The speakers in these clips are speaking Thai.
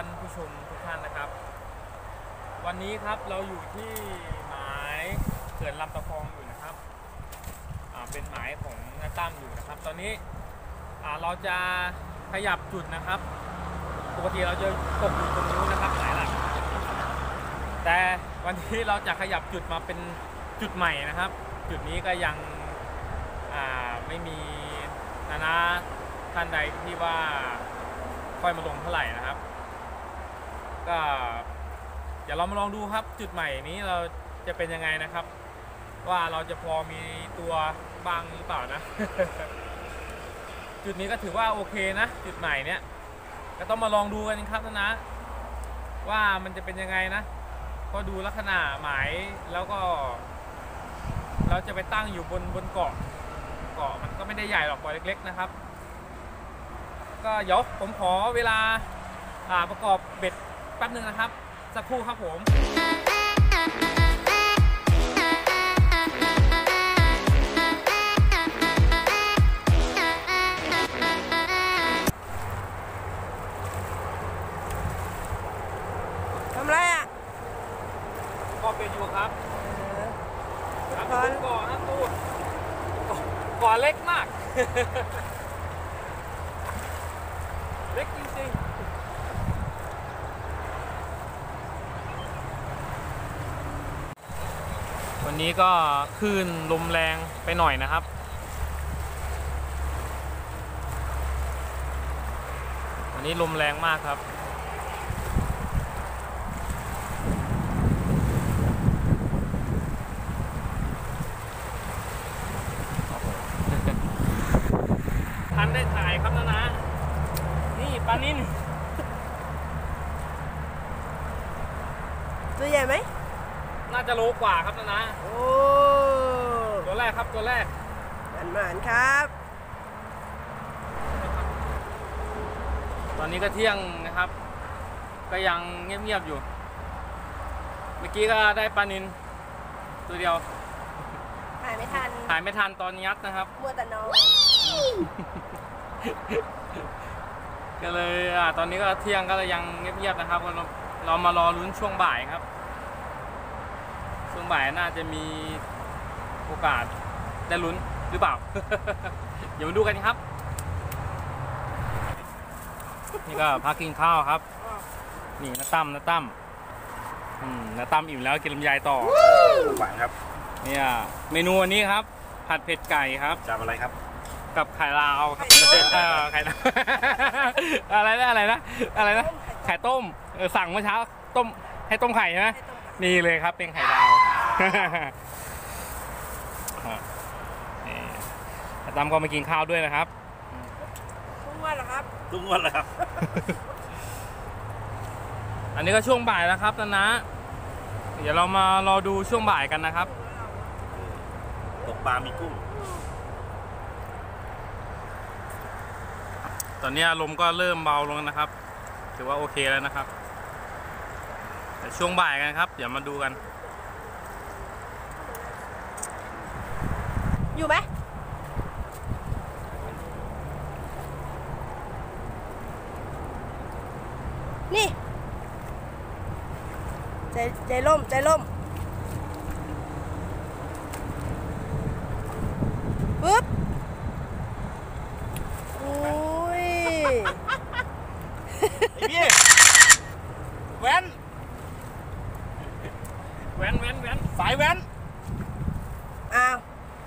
านผู้ชมทุกท่านนะครับวันนี้ครับเราอยู่ที่หมายเขื่อนลำตะคองอยู่นะครับเป็นหมายของน้าตั้มอยู่นะครับตอนนี้เราจะขยับจุดนะครับปกติเราจะตกอยู่ตรงนู้นนะครับหมายหลักแต่วันนี้เราจะขยับจุดมาเป็นจุดใหม่นะครับจุดนี้ก็ยังไม่มีนาท่านใดที่ว่าค่อยมาลงเท่าไหร่นะครับก็เดี๋ยวเรามาลองดูครับจุดใหม่นี้เราจะเป็นยังไงนะครับว่าเราจะพอมีตัวบ้างหรือเปล่านะ จุดนี้ก็ถือว่าโอเคนะจุดใหม่เนี้ยก็ต้องมาลองดูกันครับนะว่ามันจะเป็นยังไงนะก็ดูลักษณะหมายแล้วก็เราจะไปตั้งอยู่บนเกาะมันก็ไม่ได้ใหญ่หรอกเกาะเล็กๆนะครับก็เดี๋ยวผมขอเวลาประกอบเบ็ดแป๊บนึงนะครับสักครู่ครับผมทำไรอ่ะก็เป็นอยู่ครับครับก่อนนะตูดก่อนเล็กมาก เล็กจริงๆวันนี้ก็คลื่นลมแรงไปหน่อยนะครับวันนี้ลมแรงมากครับทันได้ถ่ายครับนะนี่ปลานิลตัวใหญ่ไหมน่าจะโลกว่าครับนะโอ้ตัวแรกครับตัวแรกหมานครับตอนนี้ก็เที่ยงนะครับก็ยังเงียบๆอยู่เมื่อกี้ก็ได้ปลานิลตัวเดียวถ่ายไม่ทันตอนยัดนะครับมัวแต่นอนก็เลยตอนนี้ก็เที่ยงก็ยังเงียบๆนะครับเรามารอลุ้นช่วงบ่ายครับช่วงบ่ายน่าจะมีโอกาสได้ลุ้นหรือเปล่า เดี๋ยวมาดูกันครับนี่ก็พักกินข้าวครับนี่น้าตั้มน้าตั้มอิ่มแล้วกินลำไยต่อหวานครับเนี่ยเมนูวันนี้ครับผัดเผ็ดไก่ครับจับอะไรครับกับไข่ลาวครับไข่อะไรนะไข่ต้มสั่งเมื่อเช้าต้มให้ต้มไข่ใช่ไหมนี่เลยครับเป็นไข่ดาวตามก็มากินข้าวด้วยนะครับทุกวันเหรอครับทุกวันเหรอครับอันนี้ก็ช่วงบ่ายแล้วครับนะเดี๋ยวเรามารอดูช่วงบ่ายกันนะครับตกปลามีกุ้งตอนนี้ลมก็เริ่มเบาลงนะครับถือว่าโอเคแล้วนะครับแต่ช่วงบ่ายกันครับเดี๋ยวมาดูกันอยู่ไหมนี่ใจล่มปึ๊บอุ้ยไอ้พี่แว้นสายแว้นอ้าว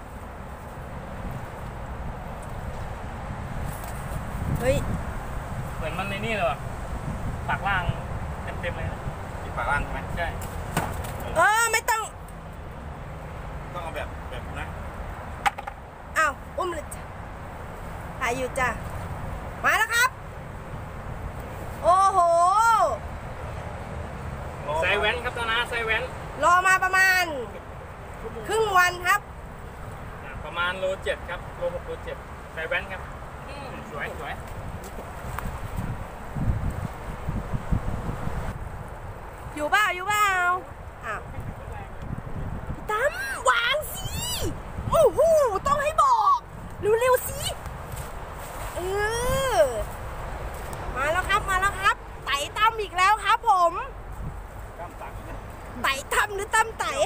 เฮ้ยเหมือนมันในนี่เลยว่ะปากล่างเต็มเลยนะมีปากล่างใช่ไหมใช่ไม่ต้องเอาแบบนะอ้าวอุ้มเลยจ้ะถ่ายอยู่จ้ะมาแล้วครับโอ้โหไซแว้นครับนะไซแว้นรอมาประมาณครึ่งวันครับประมาณโล 7ครับโล 6 โล 7ไซแว้นครับสวยอยู่เปล่าอ้าวพี่ตั้มวางสิโอ้โหต้องให้บอกเร็วๆสิมาแล้วครับไต่ตั้มำอีกแล้วครับผมกล้ามตักนะไต่ทำหรือตั้มไต่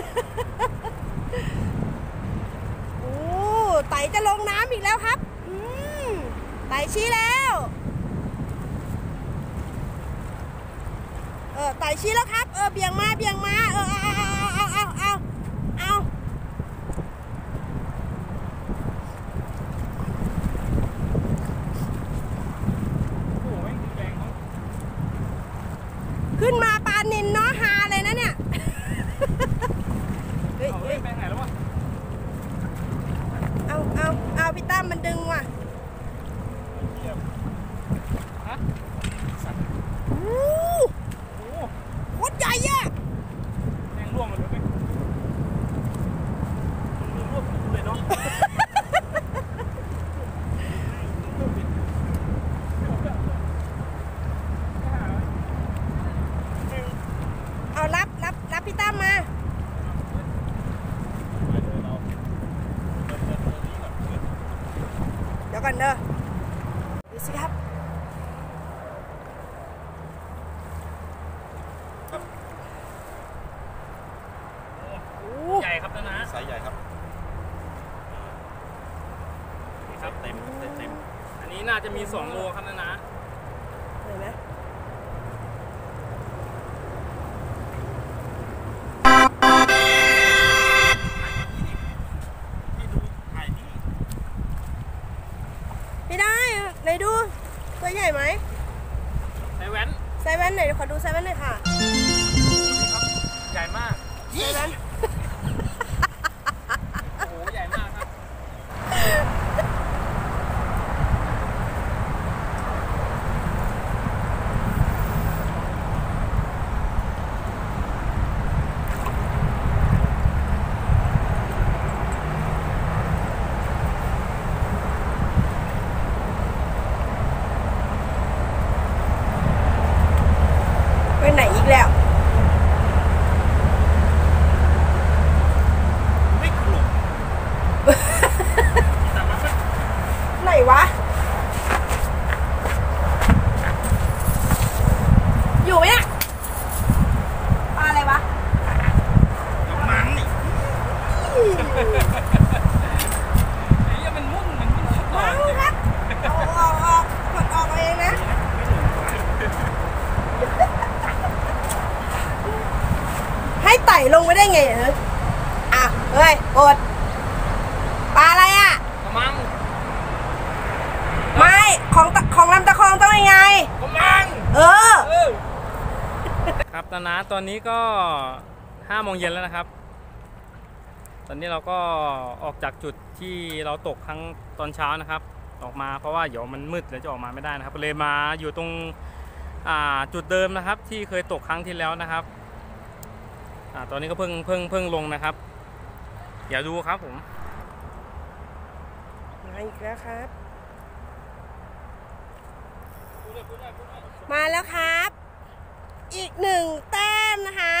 โอ้ไต่จะลงน้ำอีกแล้วครับไต่ชี้แล้วไต่ชี้แล้วครับเบี่ยงมาเอาโอ้โหแม่งแรงเนาะขึ้นมาปลานินเนาะฮาเลยนะเนี่ย เฮ้ยเอาเล่นไปไหนแล้ววะเอาพี่ตั้มมันดึงว่ะเยี่ยมฮะโอ้โอ้โหโคตรใหญ่อะแรงร่วงมาเลยไหมมันรวบกูเลยเนาะเอารับพี่ตั้มมาไปเลยเราเดินนี้ก่อนเดินเดี๋ยวก่อนเด้อดูสิครับ โอ้ใหญ่ครับนะไซส์ใหญ่ครับนี่ครับเต็มอันนี้น่าจะมี2 โลครับนะเห็นไหมที่ดูถ่ายนี่ไม่ได้อะไหนดู ตัวใหญ่ไหมในแว้นไซส์แว่นหน่อยขอดูไซส์แว่นหน่อยค่ะครับใหญ่มากไซส์แว่นโอ้โหใหญ่มากครับไปไหนอีกแล้วไม่กลุ่มแต่มันก็ไหนวะ อยู่ไหมเนี่ยปลาอะไรวะกำมังนี่ไอ้เหี้ยมันมุ่นชิบหาว้าวย ครับเอากดออกเองนะ ให้ไต่ลงไปได้ไงเหรออ่ะเฮ้ยอดปลาอะไรอ่ะกระมังไม่ของลำตะคองต้องยังไงกระมังเออครับนะตอนนี้ก็5 โมงเย็นแล้วนะครับ ตอนนี้เราก็ออกจากจุดที่เราตกครั้งตอนเช้านะครับ ออกมาเพราะว่าเดี๋ยวมันมืดแล้วจะออกมาไม่ได้นะครับเลยมาอยู่ตรงจุดเดิมนะครับ ที่เคยตกครั้งที่แล้วนะครับตอนนี้ก็เพิ่งลงนะครับเดี๋ยวดูครับผมมาอีกแล้วครับ มาแล้วครับ อีก1 แต้มนะครับ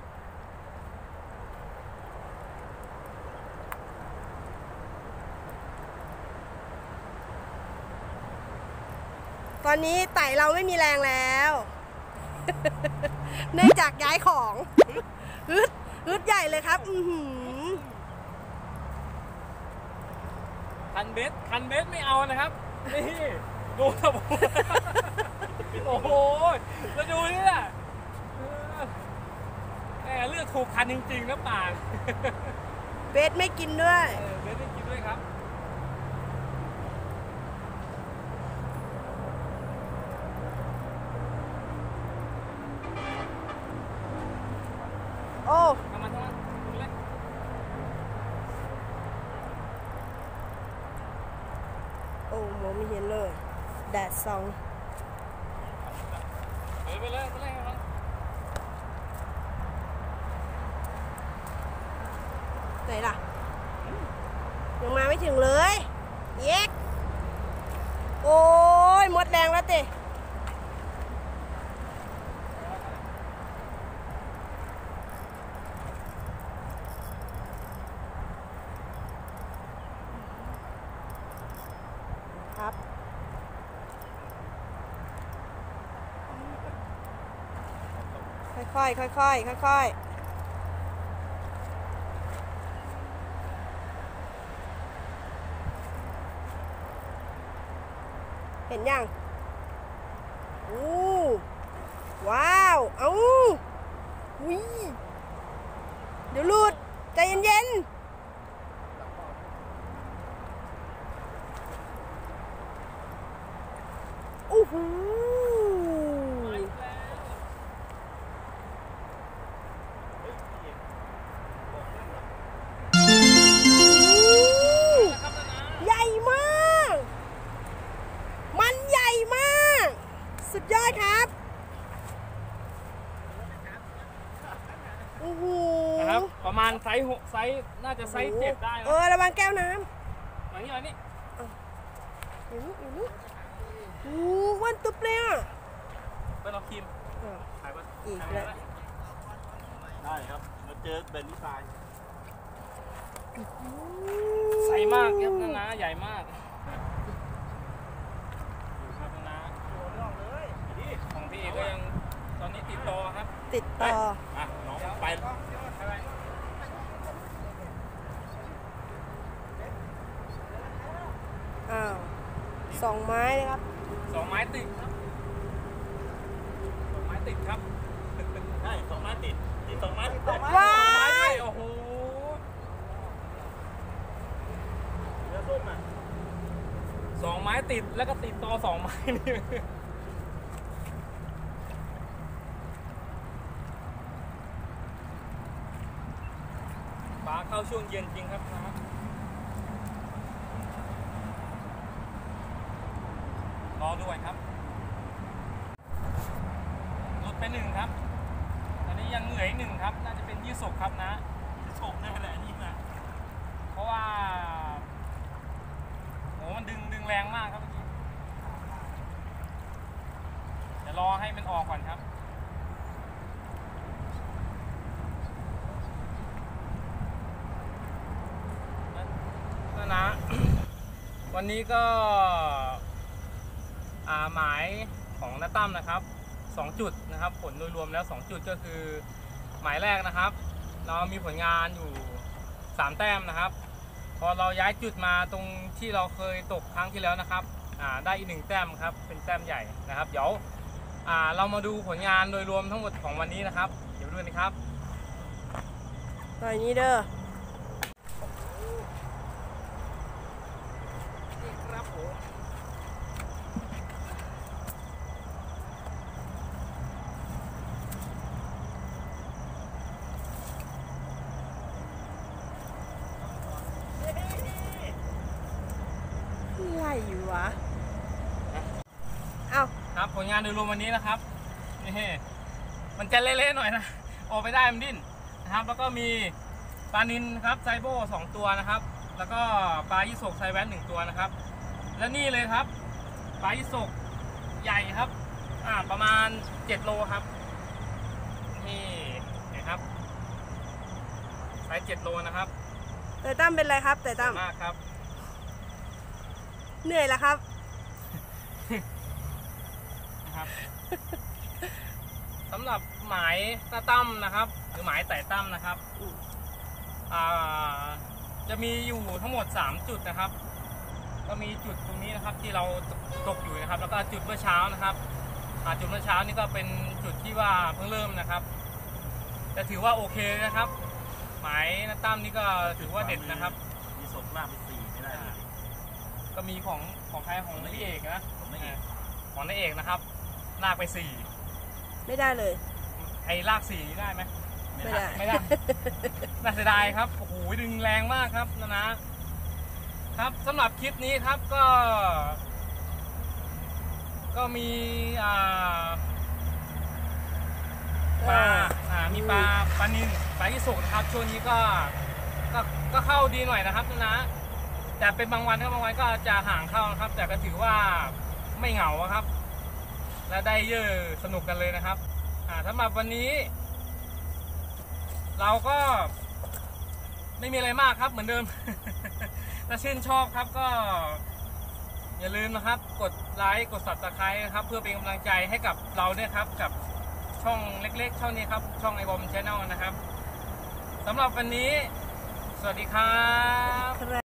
ตอนนี้ไต่เราไม่มีแรงแล้ว เนื่องจากย้ายของอึดใหญ่เลยครับคันเบสไม่เอานะครับนี่ดูครับผม โอ้โหแล้วดูนี่แหละเลือกถูกคันจริงๆนะป่านเบสไม่กินด้วยเบสได้กินด้วยครับโอ้ทำมาดูเลยโอ้มองไม่เห็นเลย แดดส่องไปเลยครับไหนล่ะ ยังมาไม่ถึงเลยเย็กโอ้ยหมดแรงแล้วเต้ครับค่อยๆค่อยๆค่อยๆเห็นยังอู้ว้าวเอ้าวิเดี๋ยวหลุดใจเย็นๆโอ้โหใหญ่มาก มันใหญ่มาก สุดยอดครับโอ้โหนะครับประมาณไซส์6ไซส์น่าจะไซส์7ได้ระวังแก้วน้อันนี้อันนี้ำอยู่นี่โอ้อ้วนตุ๊บเลยอ่ะไปลองคิมถ่ายมาอีกแล้วได้ครับมาเจอเป็นนิสัยใสมากครับนะนะใหญ่มากดูครับนะนะของพี่เอกก็ยังตอนนี้ติดต่อครับติดต่ออ่ะน้องไปอ้าว2 ไม้นะครับ 2 ไม้ติดครับ2 ไม้ติดครับใช่2 ไม้ติด2 ไม้ติดว้าไม้ยโอ้โหเรือส้มอ่ะ 2 ไม้ติดแล้วก็ติดต่อ2 ไม้นี่ปลาเข้าช่วงเย็นจริงครับนะรอด้วยครับหลุดไป1ครับตอนนี้ยังเหนื่อย1ครับน่าจะเป็นยี่สกครับนะโฉบแน่แหละนี่นะเพราะว่าโหมันดึงแรงมากครับเมื่อกี้เดี๋ยวรอให้มันออกก่อนครับนั่นนะ วันนี้ก็หมายของน้าตั้มนะครับ2 จุดนะครับผลโดยรวมแล้ว2 จุดก็คือหมายแรกนะครับเรามีผลงานอยู่3 แต้มนะครับพอเราย้ายจุดมาตรงที่เราเคยตกครั้งที่แล้วนะครับได้อีก1 แต้มครับเป็นแต้มใหญ่นะครับเดี๋ยวเรามาดูผลงานโดยรวมทั้งหมดของวันนี้นะครับเดี๋ยวดูนะครับต่อยนี้เด้อนี่ครับผมอะไรวะ เอาครับผลงานโดยรวมวันนี้นะครับนี่มันจะเละๆหน่อยนะออกไปได้มันดิ้นนะครับแล้วก็มีปลานิลครับไซโบ2 ตัวนะครับแล้วก็ปลายี่สกไซแวน1 ตัวนะครับและนี่เลยครับปลายี่สกใหญ่ครับประมาณ7 โลครับนี่นะครับไซส์7 โลนะครับแต่ตั้มเป็นไรครับแต่ตั้มมากครับเหนื่อยแล้วครับนะครับ สำหรับหมายตาตั้มนะครับหรือหมายไต่ตั้มนะครับจะมีอยู่ทั้งหมด3 จุดนะครับก็มีจุดตรงนี้นะครับที่เราตกอยู่นะครับแล้วก็จุดเมื่อเช้านะครับจุดเมื่อเช้านี่ก็เป็นจุดที่ว่าเพิ่งเริ่มนะครับแต่ถือว่าโอเคนะครับหมายนาตั้มนี่ก็ถือว่าเด็ดนะครับมีศพมากเป็น4ไม่ได้เลยก็มีของใครของพี่เอกนะผมไม่เห็นของนายเอกนะครับลากไป4 ไม่ได้เลยไอ้ลาก4นี่ได้ไหมไม่ได้ไม่ได้ น่าเสียดายครับโอ้โหดึงแรงมากครับนะครับสำหรับคลิปนี้ครับก็มีปลามีปลานิลปลายี่สกนะครับช่วงนี้ก็เข้าดีหน่อยนะครับนะแต่เป็นบางวันบางวันก็จะห่างเข้านะครับ แต่ก็ถือว่าไม่เหงาครับ และได้เยอะสนุกกันเลยนะครับสำหรับวันนี้ เราก็ไม่มีอะไรมากครับเหมือนเดิม ถ้าชื่นชอบครับก็อย่าลืมนะครับกดไลค์กด Subscribe นะครับเพื่อเป็นกำลังใจให้กับเราเนี่ยครับกับชช่องเล็กๆช่องนี้ครับช่องไอบอมชาแนลนะครับสำหรับวันนี้สวัสดีครับ